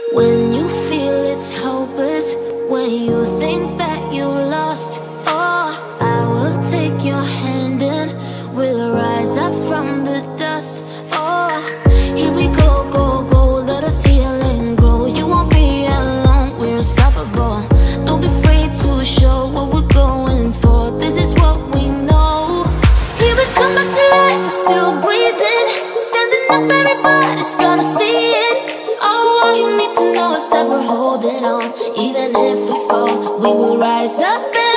When you feel it's hopeless, when you think that you lost, oh, I will take your hand and we'll rise up from the dust. Oh, here we go, go, go, let us heal and grow. You won't be alone, we're unstoppable. Don't be afraid to show what we're going for. This is what we know. Here we come back to life, we're still breathing. Standing up, everybody's gonna see it. Oh, all you need to know is that we're holding on. Even if we fall, we will rise up.